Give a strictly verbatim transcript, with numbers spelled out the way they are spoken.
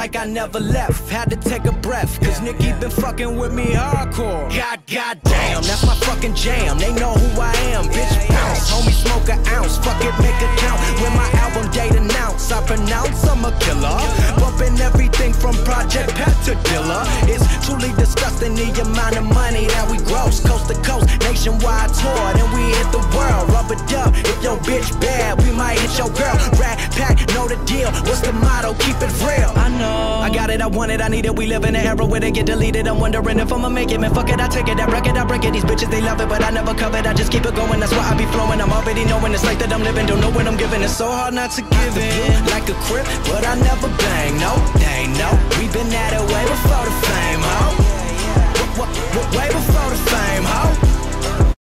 like I never left. Had to take a breath, cause Nicki been fucking with me hardcore. God, god damn, that's my fucking jam. They know who I am, bitch bounce. Homie smoke an ounce, fuck it, make it count. When my album date announce, I pronounce I'm a killer. Bumping everything from Project Pet to Dilla. It's truly disgusting the amount of money that we gross. Coast to coast, nationwide tour, then we hit the world. Rub it up, if your bitch bad, we might hit your girl. Rat pack, know the deal, what's the motto? Keep it real. I know, I got it, I want it, I need it. We live in an era where they get deleted. I'm wondering if I'ma make it, man, fuck it, I take it. That record, I break it, these bitches, they love it, but I never cover it, I just keep it going. That's why I be flowing, I'm already knowing it's like that I'm living. Don't know what I'm giving, it's so hard not to give in. Like a crip, but I never bang, no, they know. We been at it way before the fame, ho. Way before